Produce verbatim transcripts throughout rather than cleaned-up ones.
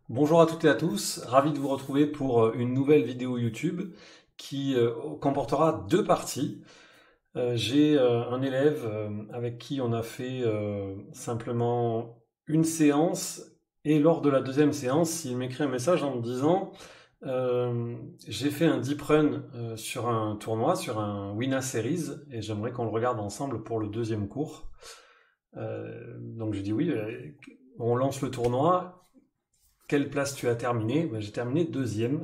Bonjour à toutes et à tous, ravi de vous retrouver pour une nouvelle vidéo YouTube qui euh, comportera deux parties. Euh, J'ai euh, un élève euh, avec qui on a fait euh, simplement une séance et lors de la deuxième séance, il m'écrit un message en me disant euh, j'ai fait un deep run euh, sur un tournoi, sur un Wina Series et j'aimerais qu'on le regarde ensemble pour le deuxième cours. Euh, donc je dis oui, euh, on lance le tournoi. Quelle place tu as terminé? Ben, j'ai terminé deuxième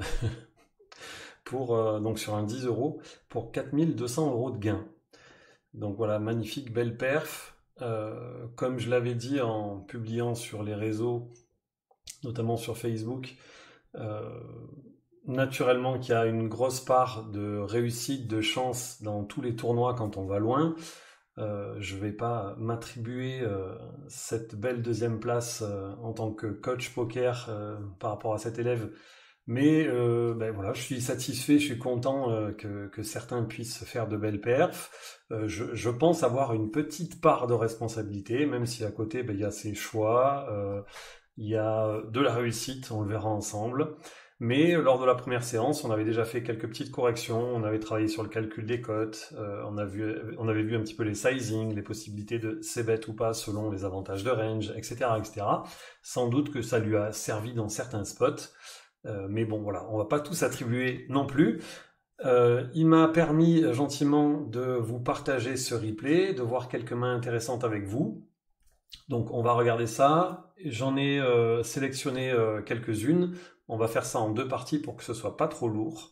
pour, euh, donc sur un dix euros pour quatre mille deux cents euros de gain. Donc voilà, magnifique, belle perf. Euh, comme je l'avais dit en publiant sur les réseaux, notamment sur Facebook, euh, naturellement qu'il y a une grosse part de réussite, de chance dans tous les tournois quand on va loin. Euh, je ne vais pas m'attribuer euh, cette belle deuxième place euh, en tant que coach poker euh, par rapport à cet élève. Mais euh, ben voilà, je suis satisfait, je suis content euh, que, que certains puissent faire de belles perfs. Euh, je, je pense avoir une petite part de responsabilité, même si à côté ben, il y a ses choix, euh, il y a de la réussite, on le verra ensemble. Mais lors de la première séance, on avait déjà fait quelques petites corrections, on avait travaillé sur le calcul des cotes, euh, on, a vu, on avait vu un petit peu les sizing, les possibilités de c-bet ou pas selon les avantages de range, et cetera, et cetera. Sans doute que ça lui a servi dans certains spots. Euh, mais bon, voilà, on va pas tout s'attribuer non plus. Euh, il m'a permis gentiment de vous partager ce replay, de voir quelques mains intéressantes avec vous. Donc on va regarder ça. J'en ai euh, sélectionné euh, quelques-unes. On va faire ça en deux parties pour que ce soit pas trop lourd.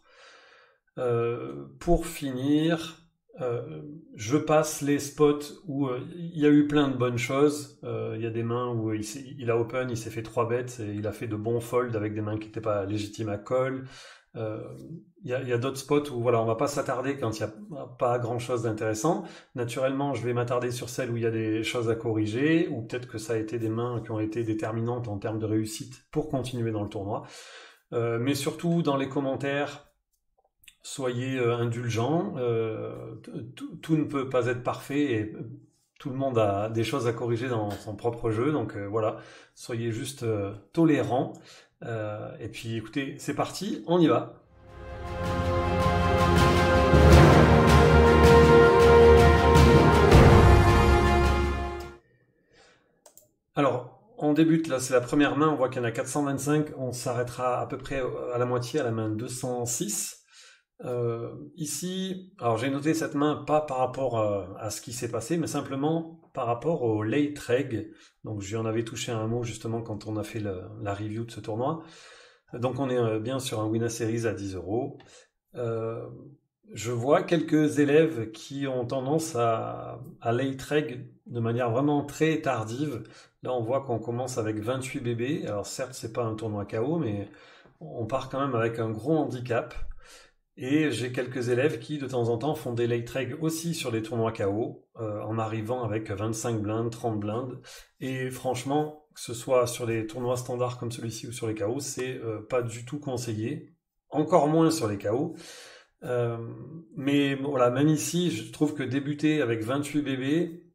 Euh, pour finir, euh, je passe les spots où euh, il y a eu plein de bonnes choses. Euh, il y a des mains où il, il a open, il s'est fait trois bêtes et il a fait de bons folds avec des mains qui n'étaient pas légitimes à call. Euh, il y a, il y a d'autres spots où voilà, on va pas s'attarder quand il n'y a pas grand chose d'intéressant. Naturellement, je vais m'attarder sur celles où il y a des choses à corriger, ou peut-être que ça a été des mains qui ont été déterminantes en termes de réussite pour continuer dans le tournoi. Euh, mais surtout dans les commentaires, soyez euh, indulgents. Euh, tout, tout ne peut pas être parfait et tout le monde a des choses à corriger dans son propre jeu. Donc euh, voilà, soyez juste euh, tolérants. Euh, et puis écoutez, c'est parti, on y va. Alors, on débute, là c'est la première main, on voit qu'il y en a quatre cent vingt-cinq, on s'arrêtera à peu près à la moitié, à la main deux cent six. Euh, ici, alors j'ai noté cette main pas par rapport à, à ce qui s'est passé, mais simplement par rapport au late reg. Donc j'y en avais touché un mot justement quand on a fait le, la review de ce tournoi. Donc on est bien sur un Wina Series à dix euros. Euh, je vois quelques élèves qui ont tendance à, à late reg de manière vraiment très tardive. Là, on voit qu'on commence avec vingt-huit bébés. Alors certes, c'est pas un tournoi K O, mais on part quand même avec un gros handicap. Et j'ai quelques élèves qui, de temps en temps, font des late reg aussi sur les tournois K O, euh, en arrivant avec vingt-cinq blindes, trente blindes. Et franchement, que ce soit sur les tournois standards comme celui-ci ou sur les K O, c'est euh, pas du tout conseillé. Encore moins sur les K O. Euh, mais voilà, même ici, je trouve que débuter avec vingt-huit bébés,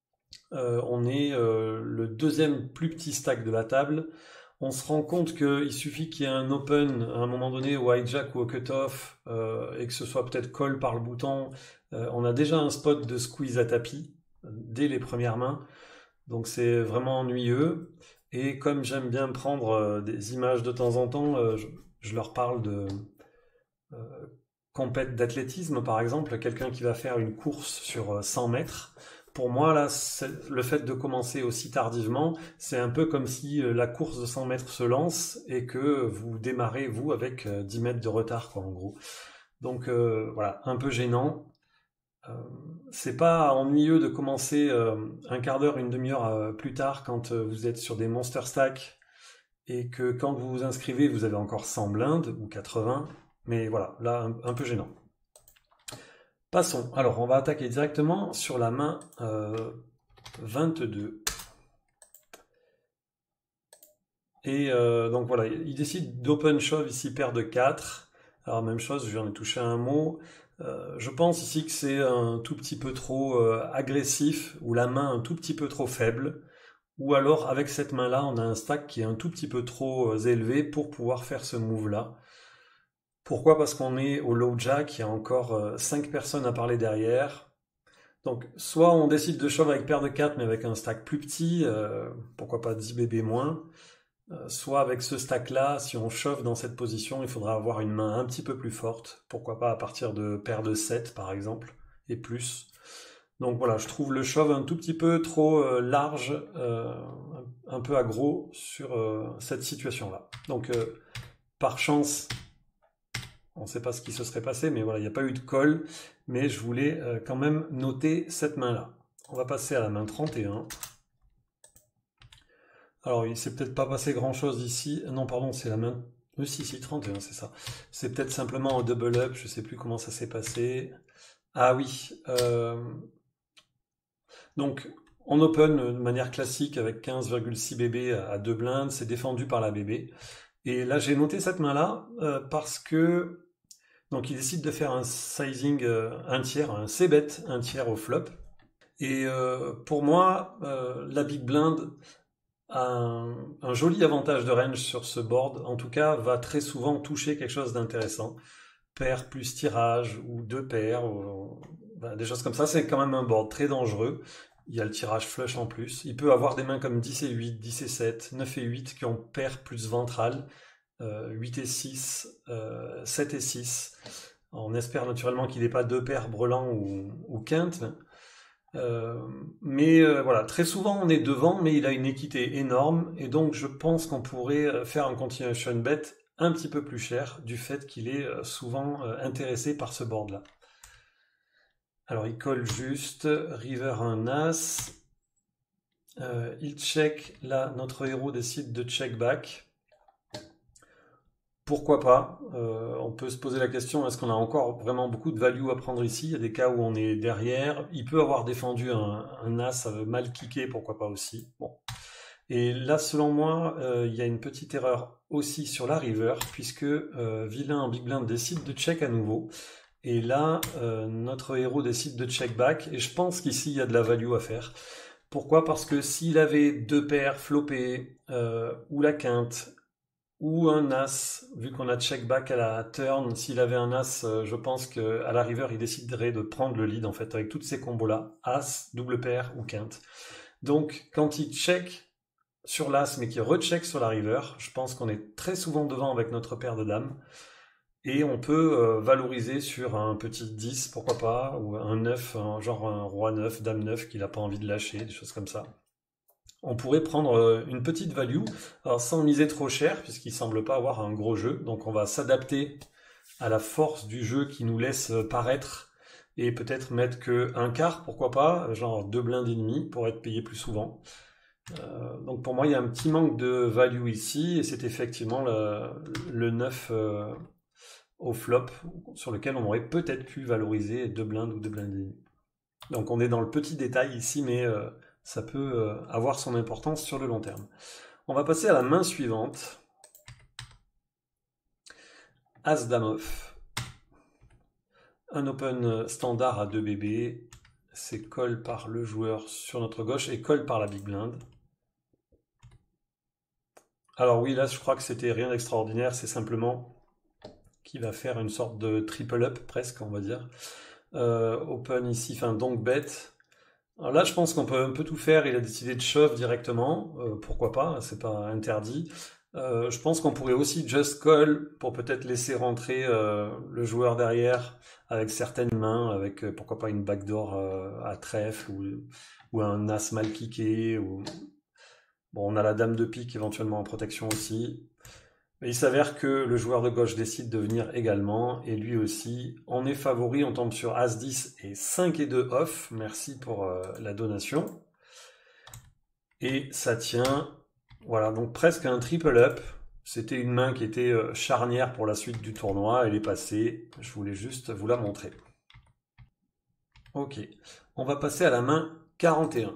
euh, on est euh, le deuxième plus petit stack de la table. On se rend compte qu'il suffit qu'il y ait un open à un moment donné au hijack ou au cutoff euh, et que ce soit peut-être call par le bouton. Euh, on a déjà un spot de squeeze à tapis euh, dès les premières mains. Donc c'est vraiment ennuyeux. Et comme j'aime bien prendre euh, des images de temps en temps, euh, je, je leur parle de euh, compète d'athlétisme par exemple, quelqu'un qui va faire une course sur cent mètres. Pour moi, là, le fait de commencer aussi tardivement, c'est un peu comme si la course de cent mètres se lance et que vous démarrez, vous, avec dix mètres de retard, quoi, en gros. Donc, euh, voilà, un peu gênant. Euh, c'est pas ennuyeux de commencer euh, un quart d'heure, une demi-heure euh, plus tard quand euh, vous êtes sur des monster stacks et que quand vous vous inscrivez, vous avez encore cent blindes ou quatre-vingts. Mais voilà, là, un, un peu gênant. Passons. Alors, on va attaquer directement sur la main euh, vingt-deux. Et euh, donc voilà, il décide d'open shove ici, paire de quatre. Alors, même chose, je viens de toucher un mot. Euh, je pense ici que c'est un tout petit peu trop euh, agressif, ou la main un tout petit peu trop faible. ou alors avec cette main-là, on a un stack qui est un tout petit peu trop élevé pour pouvoir faire ce move-là. Pourquoi? Parce qu'on est au low jack, il y a encore cinq personnes à parler derrière. Donc soit on décide de shove avec paire de quatre mais avec un stack plus petit, euh, pourquoi pas dix B B moins, euh, soit avec ce stack là, si on shove dans cette position, il faudra avoir une main un petit peu plus forte, pourquoi pas à partir de paire de sept par exemple, et plus. Donc voilà, je trouve le shove un tout petit peu trop euh, large, euh, un, un peu aggro sur euh, cette situation là. Donc euh, par chance, on ne sait pas ce qui se serait passé, mais voilà, il n'y a pas eu de call, mais je voulais euh, quand même noter cette main-là. On va passer à la main trente et un. Alors, il ne s'est peut-être pas passé grand-chose ici. Non, pardon, c'est la main... Oui, si, si, trente et un, c'est ça. C'est peut-être simplement un double up, je ne sais plus comment ça s'est passé. Ah oui. Euh... Donc, on open de manière classique avec quinze virgule six B B à deux blindes, c'est défendu par la B B. Et là, j'ai noté cette main-là euh, parce que... Donc il décide de faire un sizing euh, un tiers, un C-bet, un tiers au flop. Et euh, pour moi, euh, la big blind a un, un joli avantage de range sur ce board. En tout cas, va très souvent toucher quelque chose d'intéressant. Paire plus tirage ou deux paires, ou, ben, des choses comme ça. C'est quand même un board très dangereux. Il y a le tirage flush en plus. Il peut avoir des mains comme dix et huit, dix et sept, neuf et huit qui ont paire plus ventrale. Euh, huit et six, euh, sept et six. On espère naturellement qu'il n'ait pas deux paires brelan ou, ou quinte. Euh, mais euh, voilà, très souvent on est devant, mais il a une équité énorme, et donc je pense qu'on pourrait faire un continuation bet un petit peu plus cher, du fait qu'il est souvent euh, intéressé par ce board-là. Alors il colle juste, river un as, euh, il check, là notre héros décide de check back. Pourquoi pas? euh, On peut se poser la question, est-ce qu'on a encore vraiment beaucoup de value à prendre ici? Il y a des cas où on est derrière. Il peut avoir défendu un, un as mal kické, pourquoi pas aussi. Bon. Et là, selon moi, euh, il y a une petite erreur aussi sur la river, puisque euh, vilain en big blind décide de check à nouveau. Et là, euh, notre héros décide de check back. Et je pense qu'ici, il y a de la value à faire. Pourquoi? Parce que s'il avait deux paires flopées, euh, ou la quinte, ou un as, vu qu'on a check back à la turn, s'il avait un as, je pense qu'à la river, il déciderait de prendre le lead, en fait, avec toutes ces combos-là, as, double paire ou quinte. Donc, quand il check sur l'as, mais qu'il recheck sur la river, je pense qu'on est très souvent devant avec notre paire de dames, et on peut euh, valoriser sur un petit dix, pourquoi pas, ou un neuf, un, genre un roi neuf, dame neuf, qu'il n'a pas envie de lâcher, des choses comme ça. On pourrait prendre une petite value, alors sans miser trop cher, puisqu'il ne semble pas avoir un gros jeu. Donc on va s'adapter à la force du jeu qui nous laisse paraître, et peut-être mettre que un quart, pourquoi pas, genre deux blindes et demi, pour être payé plus souvent. Euh, donc pour moi, il y a un petit manque de value ici, et c'est effectivement le, le neuf euh, au flop, sur lequel on aurait peut-être pu valoriser deux blindes ou deux blindes et demi. Donc on est dans le petit détail ici, mais... Euh, ça peut avoir son importance sur le long terme. On va passer à la main suivante. As dame off. Un open standard à deux B B. C'est call par le joueur sur notre gauche et call par la big blind. Alors oui, là je crois que c'était rien d'extraordinaire, c'est simplement qu'il va faire une sorte de triple up presque, on va dire. Euh, open ici, enfin donc bet. Alors là, je pense qu'on peut un peu tout faire. Il a décidé de shove directement. Euh, pourquoi pas? C'est pas interdit. Euh, je pense qu'on pourrait aussi just call pour peut-être laisser rentrer euh, le joueur derrière avec certaines mains, avec euh, pourquoi pas une backdoor euh, à trèfle ou, ou un as mal kické. Ou... Bon, on a la dame de pique éventuellement en protection aussi. Mais il s'avère que le joueur de gauche décide de venir également, et lui aussi. On est favori, on tombe sur as dix et cinq et deux off. Merci pour euh, la donation. Et ça tient. Voilà, donc presque un triple up. C'était une main qui était euh, charnière pour la suite du tournoi. Elle est passée. Je voulais juste vous la montrer. Ok, on va passer à la main quarante et un.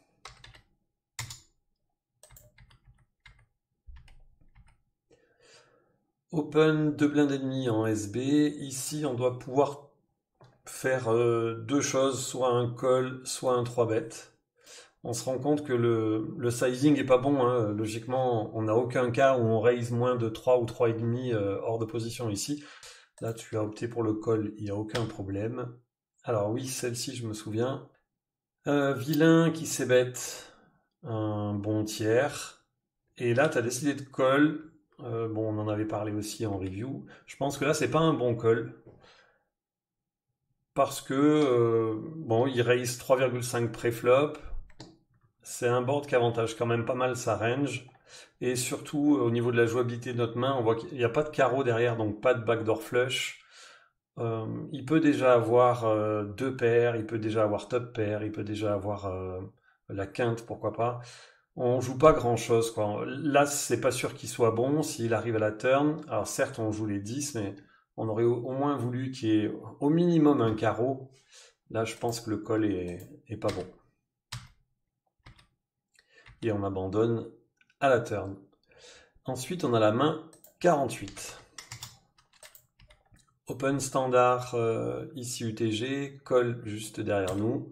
Open, deux blindes et demi en S B. Ici, on doit pouvoir faire euh, deux choses, soit un call, soit un trois bet. on se rend compte que le, le sizing est pas bon. Hein. Logiquement, on n'a aucun cas où on raise moins de trois ou trois virgule cinq euh, hors de position ici. Là, tu as opté pour le call, il n'y a aucun problème. Alors oui, celle-ci, je me souviens. Euh, vilain qui s'ébête un bon tiers. Et là, tu as décidé de call. Euh, bon, on en avait parlé aussi en review. Je pense que là, c'est pas un bon call. Parce que, euh, bon, il raise trois virgule cinq pré-flop. C'est un board qui avantage quand même pas mal sa range. Et surtout, au niveau de la jouabilité de notre main, on voit qu'il n'y a pas de carreau derrière, donc pas de backdoor flush. Euh, il peut déjà avoir euh, deux paires, il peut déjà avoir top pair, il peut déjà avoir euh, la quinte, pourquoi pas. On joue pas grand chose, quoi. Là, c'est pas sûr qu'il soit bon s'il arrive à la turn. Alors certes, on joue les dix, mais on aurait au, au moins voulu qu'il y ait au minimum un carreau. Là, je pense que le call est, est pas bon. Et on abandonne à la turn. Ensuite, on a la main quarante-huit. Open standard euh, ici U T G, call juste derrière nous.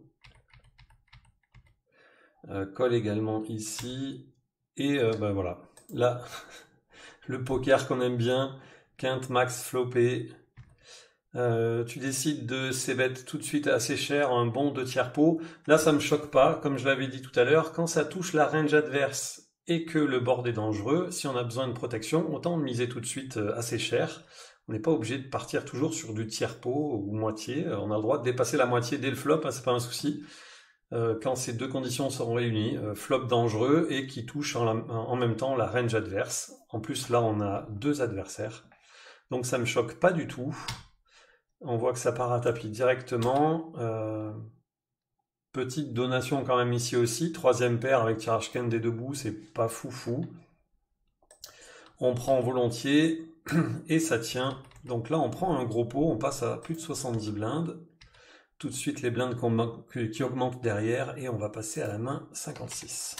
Euh, call également ici. Et euh, ben voilà. Là, le poker qu'on aime bien. Quinte max flopé. Euh, tu décides de c-bet tout de suite assez cher, un bon deux tiers pot. Là, ça me choque pas, comme je l'avais dit tout à l'heure, quand ça touche la range adverse et que le board est dangereux, si on a besoin de protection, autant miser tout de suite assez cher. On n'est pas obligé de partir toujours sur du tiers pot ou moitié. On a le droit de dépasser la moitié dès le flop, hein, c'est pas un souci. Euh, quand ces deux conditions seront réunies, euh, flop dangereux et qui touche en, la, en même temps la range adverse. En plus, là, on a deux adversaires. Donc ça me choque pas du tout. On voit que ça part à tapis directement. Euh, petite donation quand même ici aussi. Troisième paire avec tirage quinte des deux bouts, c'est pas foufou. On prend volontiers et ça tient. Donc là, on prend un gros pot, on passe à plus de soixante-dix blindes. Tout de suite, les blindes qui augmentent derrière et on va passer à la main cinquante-six.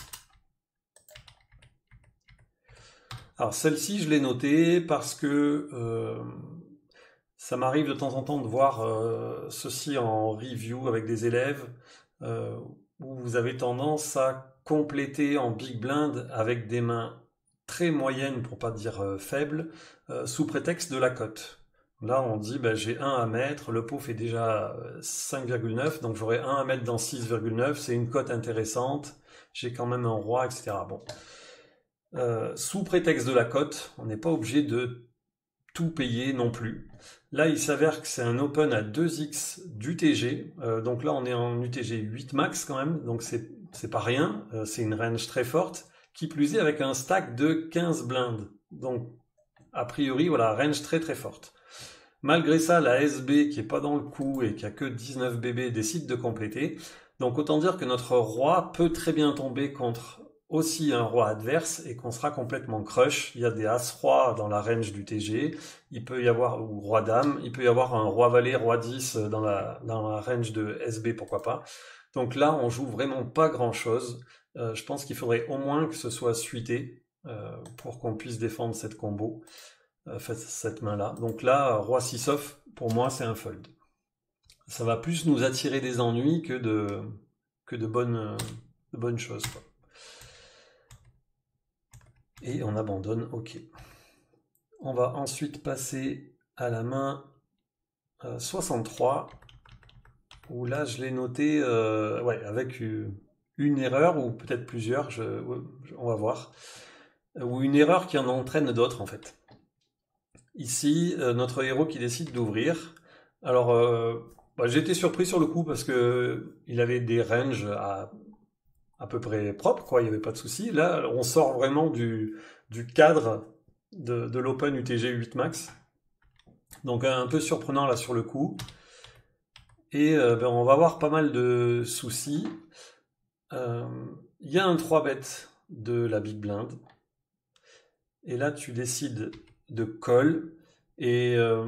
Alors celle-ci, je l'ai notée parce que... Euh, ça m'arrive de temps en temps de voir euh, ceci en review avec des élèves euh, où vous avez tendance à compléter en big blind avec des mains très moyennes, pour pas dire euh, faibles, euh, sous prétexte de la cote. Là, on dit ben, j'ai un à mettre, le pot fait déjà cinq virgule neuf, donc j'aurai un à mettre dans six virgule neuf, c'est une cote intéressante, j'ai quand même un roi, et cetera. Bon. Euh, sous prétexte de la cote, on n'est pas obligé de tout payer non plus. Là, il s'avère que c'est un open à deux x d'U T G. Euh, donc là, on est en U T G huit max quand même. Donc c'est c'est pas rien. Euh, c'est une range très forte. Qui plus est avec un stack de quinze blindes. Donc, a priori, voilà, range très très forte. Malgré ça, la S B qui est pas dans le coup et qui a que dix-neuf B B décide de compléter. Donc autant dire que notre roi peut très bien tomber contre aussi un roi adverse et qu'on sera complètement crush. Il y a des as-roi dans la range du T G, il peut y avoir, ou roi-dame, il peut y avoir un roi-valet, roi dix dans la, dans la range de S B, pourquoi pas. Donc là, on joue vraiment pas grand-chose. Euh, je pense qu'il faudrait au moins que ce soit suité euh, pour qu'on puisse défendre cette combo, euh, cette main-là. Donc là, roi six off, pour moi, c'est un fold. Ça va plus nous attirer des ennuis que de, que de bonnes, de bonnes choses, quoi. Et on abandonne, ok. On va ensuite passer à la main euh, soixante-trois, où là je l'ai noté euh, ouais, avec une erreur, ou peut-être plusieurs, je, on va voir, ou une erreur qui en entraîne d'autres en fait. Ici, euh, notre héros qui décide d'ouvrir. Alors, euh, bah, j'ai été surpris sur le coup parce que il avait des ranges à à peu près propre, quoi, il n'y avait pas de souci. Là, on sort vraiment du, du cadre de, de l'Open U T G huit max. Donc un peu surprenant là sur le coup. Et euh, ben, on va avoir pas mal de soucis. Il euh, y a un trois bet de la big blind. Et là, tu décides de call. Et euh,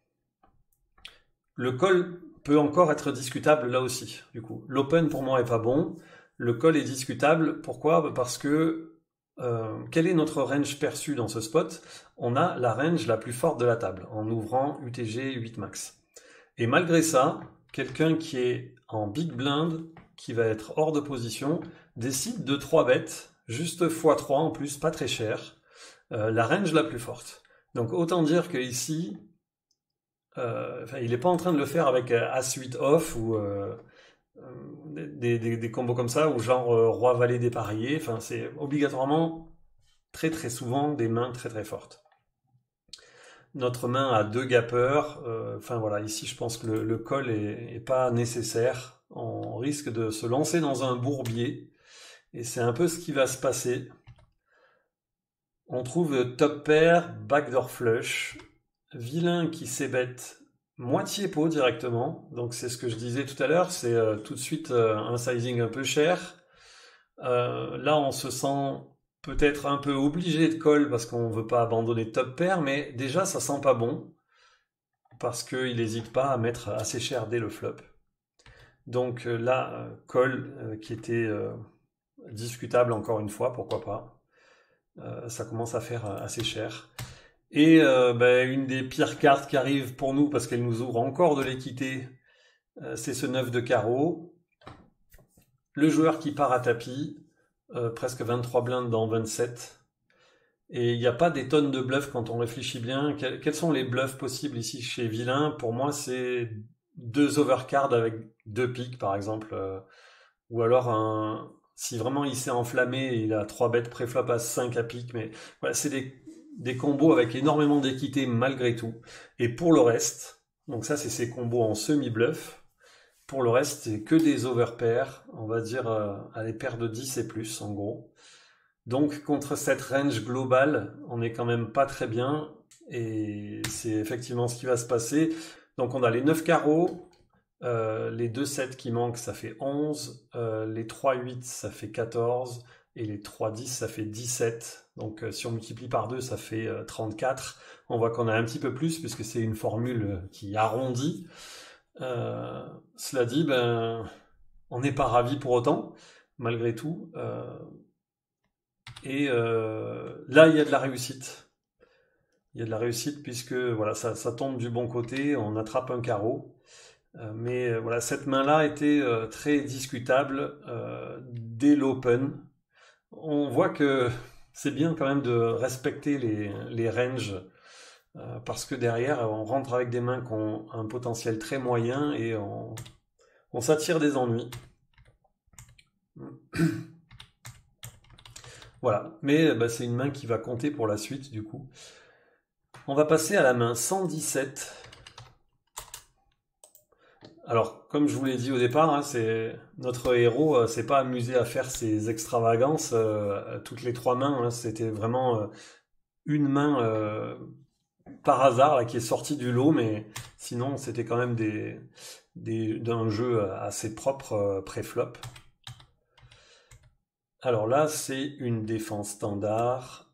le call peut encore être discutable là aussi, du coup. L'Open pour moi est pas bon. Le call est discutable. Pourquoi ? Parce que euh, quel est notre range perçu dans ce spot ? On a la range la plus forte de la table en ouvrant U T G huit max. Et malgré ça, quelqu'un qui est en big blind, qui va être hors de position, décide de trois bêtes, juste fois trois en plus, pas très cher, euh, la range la plus forte. Donc autant dire que ici, euh, enfin, il n'est pas en train de le faire avec As huit off ou euh, des, des, des combos comme ça, ou genre euh, Roi Valet dépareillé, enfin c'est obligatoirement très très souvent des mains très très fortes. Notre main a deux gappeurs, euh, enfin voilà, ici je pense que le, le call est, est pas nécessaire, on risque de se lancer dans un bourbier, et c'est un peu ce qui va se passer. On trouve top pair, backdoor flush, vilain qui s'ébête moitié pot directement, donc c'est ce que je disais tout à l'heure, c'est euh, tout de suite euh, un sizing un peu cher. Euh, là on se sent peut-être un peu obligé de call parce qu'on veut pas abandonner top pair, mais déjà ça sent pas bon, parce qu'il n'hésite pas à mettre assez cher dès le flop. Donc euh, là, euh, call euh, qui était euh, discutable encore une fois, pourquoi pas. Euh, ça commence à faire assez cher. Et euh, ben, une des pires cartes qui arrive pour nous, parce qu'elle nous ouvre encore de l'équité, euh, c'est ce neuf de carreau. Le joueur qui part à tapis, euh, presque vingt-trois blindes dans vingt-sept. Et il n'y a pas des tonnes de bluffs quand on réfléchit bien. Quels, quels sont les bluffs possibles ici chez Vilain? Pour moi, c'est deux overcards avec deux piques, par exemple. Euh, ou alors, un, si vraiment il s'est enflammé, il a trois bêtes préflop à cinq à pique. Mais voilà, c'est des, des combos avec énormément d'équité malgré tout. Et pour le reste, donc ça, c'est ces combos en semi-bluff. Pour le reste, c'est que des overpairs. On va dire euh, à les paires de dix et plus, en gros. Donc contre cette range globale, on est quand même pas très bien, et c'est effectivement ce qui va se passer. Donc on a les neuf carreaux, euh, les deux sept qui manquent, ça fait onze, euh, les trois huit, ça fait quatorze, et les trois dix, ça fait dix-sept. Donc euh, si on multiplie par deux, ça fait euh, trente-quatre. On voit qu'on a un petit peu plus, puisque c'est une formule qui arrondit. Euh, cela dit, ben, on n'est pas ravi pour autant, malgré tout. Euh, Et euh, là, il y a de la réussite. Il y a de la réussite puisque voilà, ça, ça tombe du bon côté, on attrape un carreau. Euh, mais euh, voilà, cette main-là était euh, très discutable euh, dès l'open. On voit que c'est bien quand même de respecter les, les ranges euh, parce que derrière, on rentre avec des mains qui ont un potentiel très moyen et on, on s'attire des ennuis. Voilà, mais bah, c'est une main qui va compter pour la suite du coup. On va passer à la main cent dix-sept. Alors, comme je vous l'ai dit au départ, hein, c'est notre héros euh, s'est pas amusé à faire ses extravagances euh, toutes les trois mains. Hein, c'était vraiment euh, une main euh, par hasard là, qui est sortie du lot, mais sinon c'était quand même des, des, d'un jeu assez propre euh, pré-flop. Alors là, c'est une défense standard.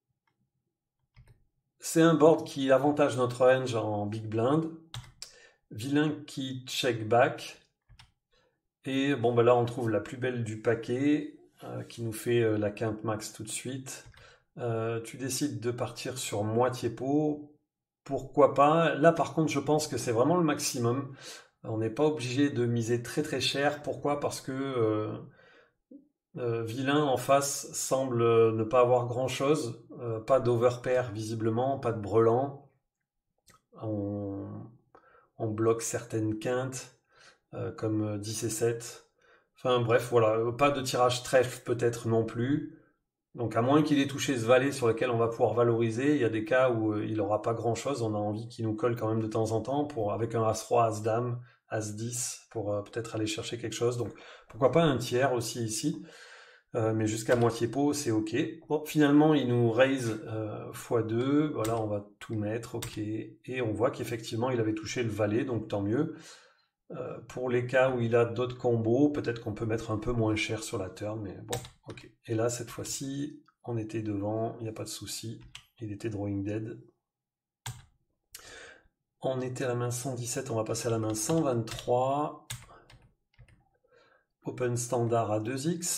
C'est un board qui avantage notre range en big blind. Vilain qui check back. Et bon, bah là, on trouve la plus belle du paquet euh, qui nous fait euh, la quinte max tout de suite. Euh, tu décides de partir sur moitié pot. Pourquoi pas? Là, par contre, je pense que c'est vraiment le maximum. On n'est pas obligé de miser très très cher. Pourquoi? Parce que euh, euh, Vilain en face semble ne pas avoir grand chose. Euh, pas d'overpair visiblement, pas de brelan. On, on bloque certaines quintes. Euh, comme dix et sept. Enfin bref, voilà, pas de tirage trèfle peut-être non plus. Donc à moins qu'il ait touché ce valet sur lequel on va pouvoir valoriser, il y a des cas où euh, il n'aura pas grand-chose, on a envie qu'il nous colle quand même de temps en temps, pour, avec un As-Roi, As-Dame, As-dix, pour euh, peut-être aller chercher quelque chose. Donc pourquoi pas un tiers aussi ici, euh, mais jusqu'à moitié pot, c'est ok. Bon, finalement, il nous raise euh, fois deux, voilà, on va tout mettre, ok. Et on voit qu'effectivement, il avait touché le valet, donc tant mieux. Euh, pour les cas où il a d'autres combos, peut-être qu'on peut mettre un peu moins cher sur la turn, mais bon, ok. Et là, cette fois-ci, on était devant, il n'y a pas de souci. Il était drawing dead. On était à la main cent dix-sept, on va passer à la main cent vingt-trois. Open standard à deux X.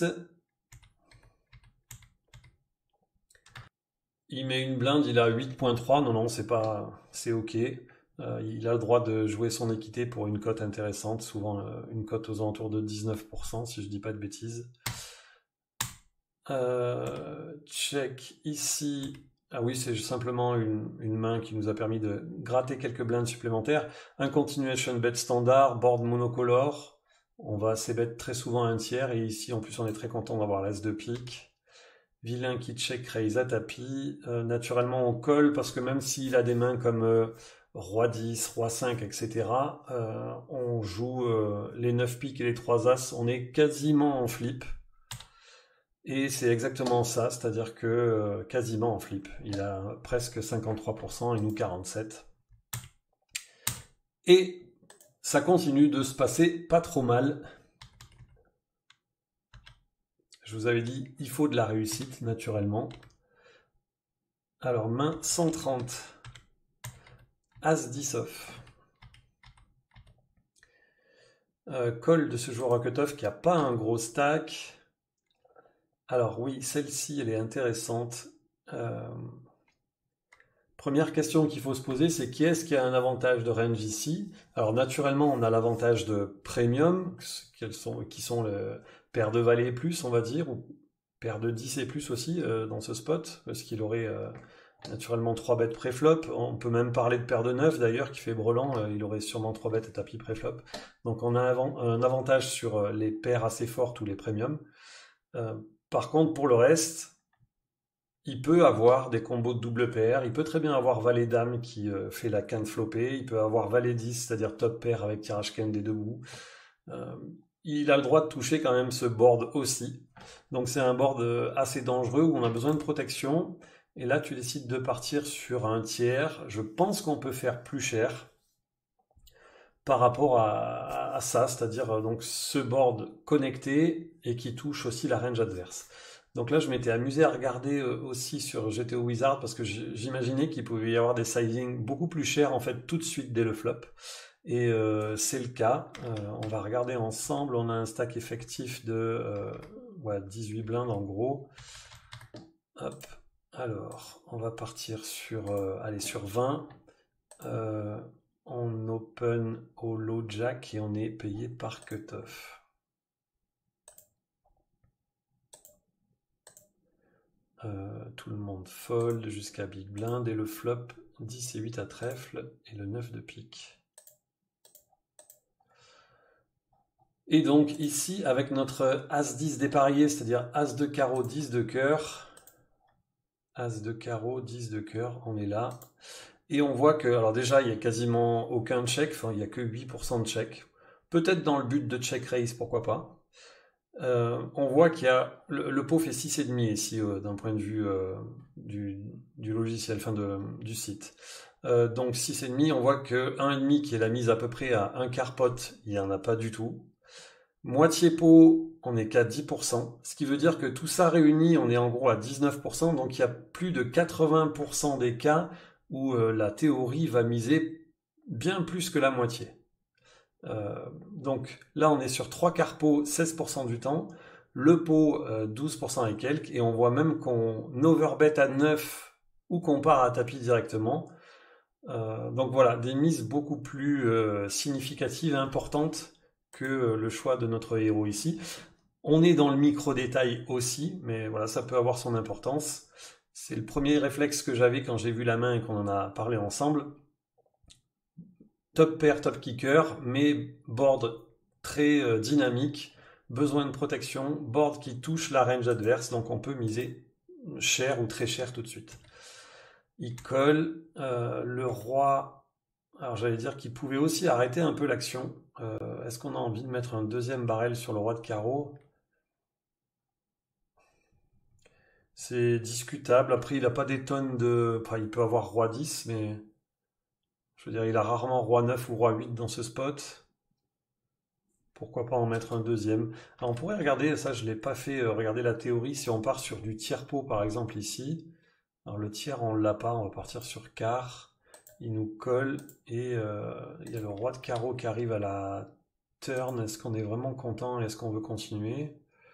Il met une blinde, il a huit virgule trois. Non, non, c'est pas, c'est ok. Euh, il a le droit de jouer son équité pour une cote intéressante, souvent euh, une cote aux alentours de dix-neuf pour cent, si je dis pas de bêtises. Euh, check ici. Ah oui, c'est simplement une, une main qui nous a permis de gratter quelques blindes supplémentaires. Un continuation bet standard, board monocolore. On va assez bet très souvent à un tiers, et ici en plus on est très content d'avoir l'as de pique. Vilain qui check raise à tapis. Euh, naturellement, on colle parce que même s'il a des mains comme euh, roi dix, roi cinq, et cetera, euh, on joue euh, les neuf piques et les trois as. On est quasiment en flip. Et c'est exactement ça, c'est-à-dire que euh, quasiment en flip. Il a presque cinquante-trois pour cent et nous quarante-sept pour cent. Et ça continue de se passer pas trop mal. Je vous avais dit, il faut de la réussite, naturellement. Alors, main cent trente. As dix off. Euh, call de ce joueur à cutoff qui n'a pas un gros stack. Alors oui, celle-ci, elle est intéressante. Euh, première question qu'il faut se poser, c'est qui est-ce qui a un avantage de range ici? Alors naturellement, on a l'avantage de premium, qui sont, qui sont le paire de valets et plus, on va dire, ou paire de dix et plus aussi euh, dans ce spot, parce qu'il aurait... Euh, naturellement trois bêtes préflop. On peut même parler de paire de neuf d'ailleurs qui fait brelan. Euh, il aurait sûrement trois bêtes et tapis préflop. Donc on a un, un avantage sur euh, les paires assez fortes ou les premiums. Euh, par contre, pour le reste, il peut avoir des combos de double paire. Il peut très bien avoir valet dame qui euh, fait la quinte floppée. Il peut avoir valet dix, c'est-à-dire top paire avec tirage quinte des deux bouts. Euh, il a le droit de toucher quand même ce board aussi. Donc c'est un board assez dangereux où on a besoin de protection. Et là, tu décides de partir sur un tiers. Je pense qu'on peut faire plus cher par rapport à, à ça, c'est-à-dire donc ce board connecté et qui touche aussi la range adverse. Donc là, je m'étais amusé à regarder aussi sur G T O Wizard parce que j'imaginais qu'il pouvait y avoir des sizings beaucoup plus chers en fait tout de suite dès le flop. Et euh, c'est le cas. Euh, on va regarder ensemble. On a un stack effectif de euh, ouais, dix-huit blindes en gros. Hop. Alors, on va partir sur, euh, allez, sur vingt. Euh, on open au low jack et on est payé par cutoff. Euh, tout le monde fold jusqu'à big blind et le flop dix et huit à trèfle et le neuf de pique. Et donc ici, avec notre as dix dépareillé, c'est-à-dire as de carreau, dix de cœur, as de carreau, dix de cœur, on est là. Et on voit que, alors déjà, il n'y a quasiment aucun check, enfin, il n'y a que huit pour cent de check. Peut-être dans le but de check raise, pourquoi pas. Euh, on voit qu'il y a, le, le pot fait six virgule cinq ici, euh, d'un point de vue euh, du, du logiciel, enfin de, du site. Euh, donc six virgule cinq, on voit que un virgule cinq qui est la mise à peu près à un quart pot, il n'y en a pas du tout. Moitié pot, on n'est qu'à dix pour cent, ce qui veut dire que tout ça réuni, on est en gros à dix-neuf pour cent, donc il y a plus de quatre-vingts pour cent des cas où euh, la théorie va miser bien plus que la moitié. Euh, donc là, on est sur trois quarts pot, seize pour cent du temps, le pot euh, douze pour cent et quelques, et on voit même qu'on overbet à neuf ou qu'on part à tapis directement. Euh, donc voilà, des mises beaucoup plus euh, significatives et importantes que le choix de notre héros ici. On est dans le micro-détail aussi, mais voilà, ça peut avoir son importance. C'est le premier réflexe que j'avais quand j'ai vu la main et qu'on en a parlé ensemble. Top pair, top kicker, mais board très euh, dynamique, besoin de protection, board qui touche la range adverse, donc on peut miser cher ou très cher tout de suite. Il colle, euh, le roi... Alors j'allais dire qu'il pouvait aussi arrêter un peu l'action. Euh, Est-ce qu'on a envie de mettre un deuxième barrel sur le roi de carreau? C'est discutable. Après, il n'a pas des tonnes de... Enfin, il peut avoir roi dix, mais... Je veux dire, il a rarement roi neuf ou roi huit dans ce spot. Pourquoi pas en mettre un deuxième? Alors, on pourrait regarder, ça je ne l'ai pas fait, euh, regarder la théorie si on part sur du tiers pot par exemple ici. Alors le tiers on l'a pas, on va partir sur quart. Il nous colle et euh, il y a le roi de carreau qui arrive à la turn. Est-ce qu'on est vraiment content? Est-ce qu'on veut continuer?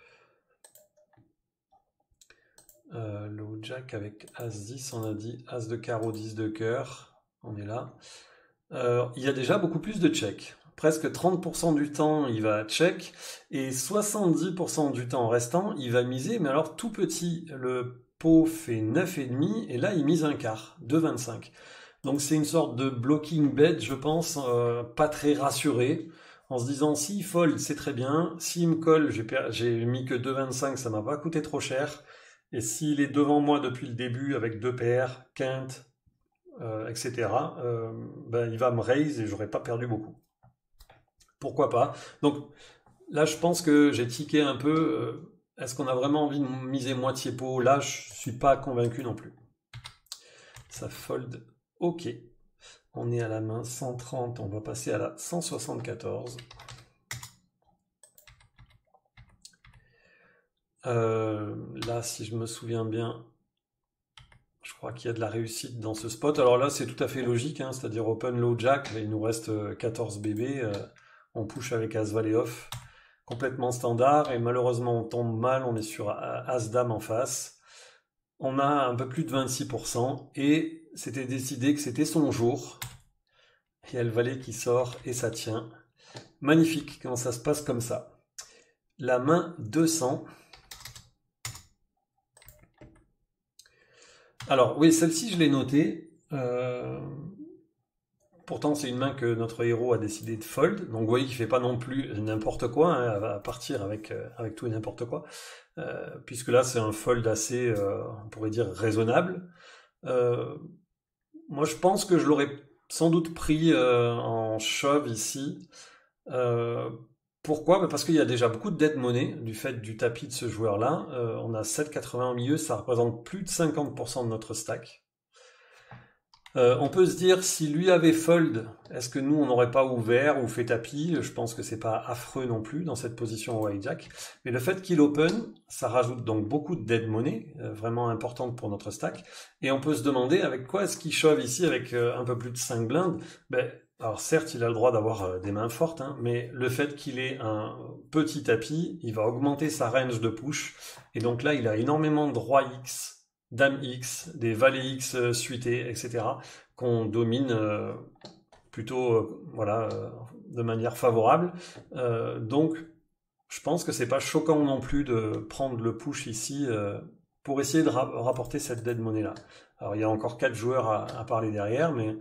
euh, Le jack avec as dix, on a dit as de carreau, dix de cœur. On est là. euh, il y a déjà beaucoup plus de check. Presque trente pour cent du temps, il va check, et soixante-dix pour cent du temps restant, il va miser, mais alors tout petit. Le pot fait neuf virgule cinq, et là, il mise un quart, deux virgule vingt-cinq. Donc c'est une sorte de blocking bet, je pense, euh, pas très rassuré, en se disant, s'il fold, c'est très bien, s'il me colle, j'ai, j'ai mis que deux virgule vingt-cinq, ça m'a pas coûté trop cher, et s'il est devant moi depuis le début, avec deux paires, quinte, euh, et cetera, euh, ben, il va me raise, et j'aurais pas perdu beaucoup. Pourquoi pas? Donc là, je pense que j'ai tiqué un peu. euh, Est-ce qu'on a vraiment envie de miser moitié pot? Là, je suis pas convaincu non plus. Ça fold. Ok. On est à la main cent trente. On va passer à la cent soixante-quatorze. Euh, là, si je me souviens bien, je crois qu'il y a de la réussite dans ce spot. Alors là, c'est tout à fait logique, hein, c'est-à-dire open low jack. Il nous reste quatorze B B. Euh, on push avec as valet off. Complètement standard, et malheureusement on tombe mal, on est sur As-Dame en face. On a un peu plus de vingt-six pour cent, et c'était décidé que c'était son jour. Et il y a le valet qui sort, et ça tient. Magnifique, quand ça se passe comme ça. La main deux cents. Alors oui, celle-ci je l'ai notée. Euh... Pourtant, c'est une main que notre héros a décidé de fold. Donc, vous voyez qu'il ne fait pas non plus n'importe quoi, hein, elle va partir avec, euh, avec tout et n'importe quoi. Euh, puisque là, c'est un fold assez, euh, on pourrait dire, raisonnable. Euh, moi, je pense que je l'aurais sans doute pris euh, en shove ici. Euh, pourquoi? Bah parce qu'il y a déjà beaucoup de dead money du fait du tapis de ce joueur-là. Euh, on a sept virgule quatre-vingts au milieu, ça représente plus de cinquante pour cent de notre stack. Euh, on peut se dire, si lui avait fold, est-ce que nous on n'aurait pas ouvert ou fait tapis? Je pense que c'est pas affreux non plus dans cette position au hijack. Mais le fait qu'il open, ça rajoute donc beaucoup de dead money, euh, vraiment importante pour notre stack. Et on peut se demander avec quoi est-ce qu'il shove ici avec euh, un peu plus de cinq blindes. Ben, alors certes, il a le droit d'avoir euh, des mains fortes, hein, mais le fait qu'il ait un petit tapis, il va augmenter sa range de push. Et donc là, il a énormément de roi X, Dame X, des valets X euh, suités, et cetera, qu'on domine euh, plutôt euh, voilà, euh, de manière favorable. Euh, donc, je pense que c'est pas choquant non plus de prendre le push ici euh, pour essayer de ra rapporter cette dead money là. Alors, il y a encore quatre joueurs à, à parler derrière, mais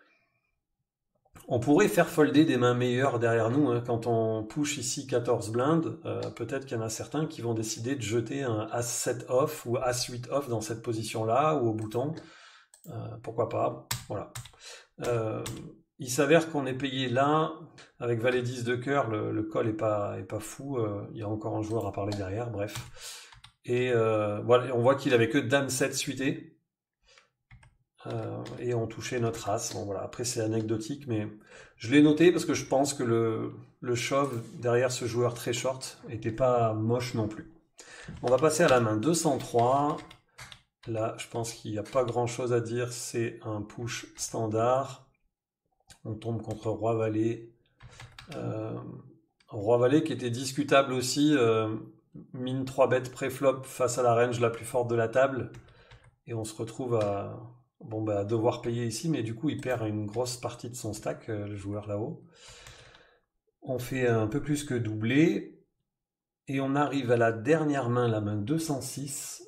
on pourrait faire folder des mains meilleures derrière nous, hein. Quand on push ici quatorze blindes, euh, peut-être qu'il y en a certains qui vont décider de jeter un as sept off ou as huit off dans cette position-là, ou au bouton. Euh, pourquoi pas, voilà. Euh, il s'avère qu'on est payé là, avec valet dix de cœur, le, le call est pas, est pas fou, euh, il y a encore un joueur à parler derrière, bref. Et euh, voilà, on voit qu'il avait que dame sept suité. Euh, et on touchait notre as. Bon, voilà. Après, c'est anecdotique, mais je l'ai noté parce que je pense que le, le shove derrière ce joueur très short était pas moche non plus. On va passer à la main deux cent trois. Là, je pense qu'il n'y a pas grand chose à dire. C'est un push standard. On tombe contre roi-valet. Euh, roi-valet qui était discutable aussi. Euh, mine trois bêtes pré-flop face à la range la plus forte de la table. Et on se retrouve à... Bon, bah, devoir payer ici, mais du coup, il perd une grosse partie de son stack, euh, le joueur là-haut. On fait un peu plus que doubler. Et on arrive à la dernière main, la main deux cent six.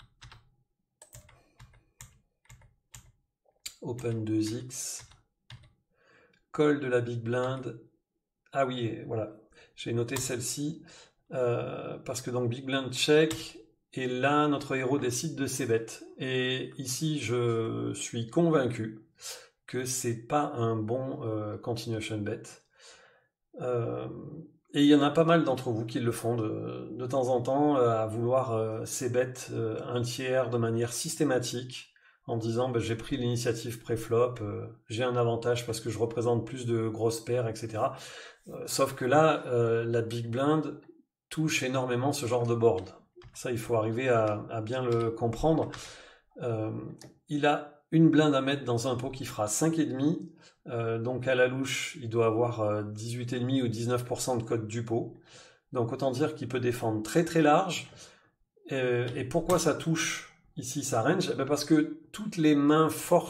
Open deux X. Call de la big blind. Ah oui, voilà. J'ai noté celle-ci. Euh, parce que donc big blind check. Et là, notre héros décide de ses bêtes. Et ici, je suis convaincu que c'est pas un bon euh, continuation bet. Euh, et il y en a pas mal d'entre vous qui le font de, de temps en temps, euh, à vouloir euh, ces bêtes euh, un tiers de manière systématique, en disant bah, j'ai pris l'initiative pré-flop, euh, j'ai un avantage parce que je représente plus de grosses paires, et cetera. Euh, sauf que là, euh, la big blind touche énormément ce genre de board. Ça, il faut arriver à, à bien le comprendre. Euh, il a une blinde à mettre dans un pot qui fera cinq virgule cinq. Euh, donc à la louche, il doit avoir euh, dix-huit virgule cinq ou dix-neuf pour cent de cote du pot. Donc autant dire qu'il peut défendre très très large. Euh, et pourquoi ça touche ici sa range? Ben parce que toutes les mains fortes,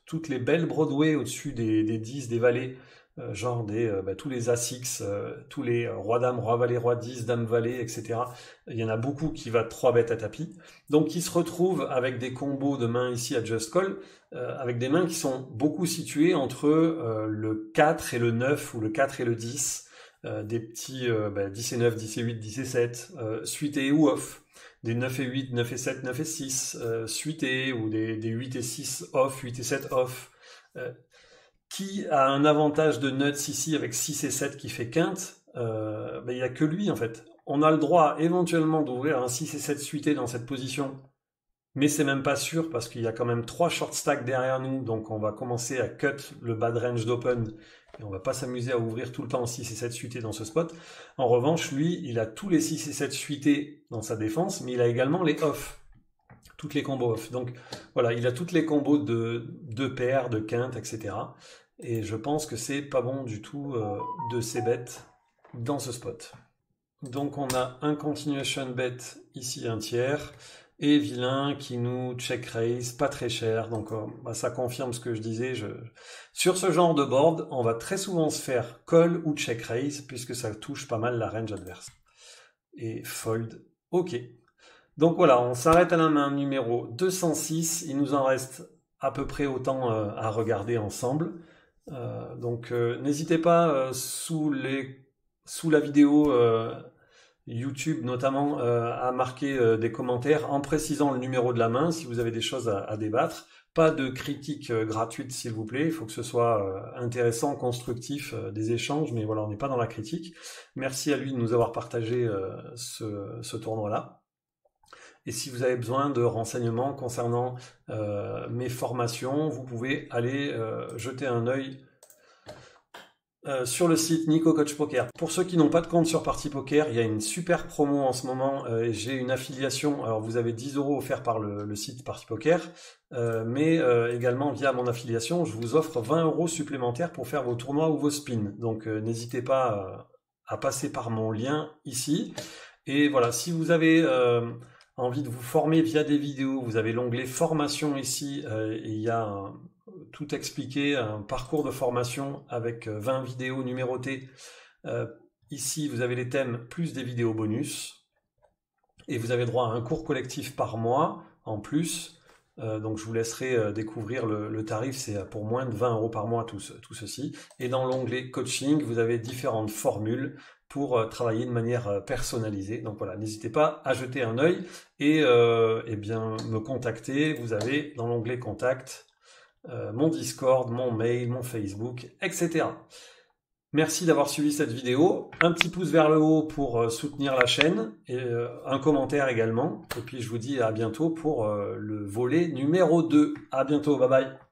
toutes les belles Broadway au-dessus des, des dix, des valets, euh, genre des, euh, bah, tous les As six, euh, tous les euh, Roi Dame, Roi Valet, Roi dix, Dame Valet, et cetera. Il y en a beaucoup qui va trois bêtes à tapis. Donc qui se retrouvent avec des combos de mains ici à Just Call, euh, avec des mains qui sont beaucoup situées entre euh, le quatre et le neuf, ou le quatre et le dix, euh, des petits euh, bah, dix et neuf, dix et huit, dix et sept, euh, suités ou off, des neuf et huit, neuf et sept, neuf et six, euh, suités, ou des, des huit et six off, huit et sept off. Euh, qui a un avantage de nuts ici avec six et sept qui fait quinte? euh, ben, il n'y a que lui en fait. On a le droit éventuellement d'ouvrir un six et sept suité dans cette position, mais c'est même pas sûr parce qu'il y a quand même trois short stacks derrière nous, donc on va commencer à cut le bad range d'open et on va pas s'amuser à ouvrir tout le temps six et sept suités dans ce spot. En revanche, lui, il a tous les six et sept suités dans sa défense, mais il a également les off, toutes les combos off. Donc voilà, il a toutes les combos de deux paires, de quinte, et cetera. Et je pense que c'est pas bon du tout euh, de ces bêtes dans ce spot. Donc on a un continuation bet ici un tiers et vilain qui nous check raise pas très cher. Donc euh, bah, ça confirme ce que je disais. Je... Sur ce genre de board, on va très souvent se faire call ou check raise puisque ça touche pas mal la range adverse. Et fold, ok. Donc voilà, on s'arrête à la main numéro deux cent six. Il nous en reste à peu près autant euh, à regarder ensemble. Euh, donc euh, n'hésitez pas euh, sous, les, sous la vidéo euh, YouTube notamment euh, à marquer euh, des commentaires en précisant le numéro de la main si vous avez des choses à, à débattre. Pas de critiques euh, gratuites s'il vous plaît, il faut que ce soit euh, intéressant, constructif, euh, des échanges, mais voilà, on n'est pas dans la critique. Merci à lui de nous avoir partagé euh, ce, ce tournoi-là. Et si vous avez besoin de renseignements concernant euh, mes formations, vous pouvez aller euh, jeter un œil euh, sur le site Nico Coach Poker. Pour ceux qui n'ont pas de compte sur Party Poker, il y a une super promo en ce moment. Euh, J'ai une affiliation. Alors vous avez dix euros offerts par le, le site Party Poker, euh, mais euh, également via mon affiliation, je vous offre vingt euros supplémentaires pour faire vos tournois ou vos spins. Donc euh, n'hésitez pas euh, à passer par mon lien ici. Et voilà, si vous avez euh, envie de vous former via des vidéos, vous avez l'onglet formation ici, euh, et il y a un, tout expliqué, un parcours de formation avec vingt vidéos numérotées. Euh, ici, vous avez les thèmes plus des vidéos bonus, et vous avez droit à un cours collectif par mois en plus. Euh, donc je vous laisserai euh, découvrir le, le tarif, c'est pour moins de vingt euros par mois tout, ce, tout ceci. Et dans l'onglet coaching, vous avez différentes formules pour euh, travailler de manière euh, personnalisée. Donc voilà, n'hésitez pas à jeter un œil et euh, eh bien, me contacter. Vous avez dans l'onglet contact euh, mon Discord, mon mail, mon Facebook, et cetera. Merci d'avoir suivi cette vidéo. Un petit pouce vers le haut pour euh, soutenir la chaîne et euh, un commentaire également. Et puis je vous dis à bientôt pour euh, le volet numéro deux. À bientôt, bye bye.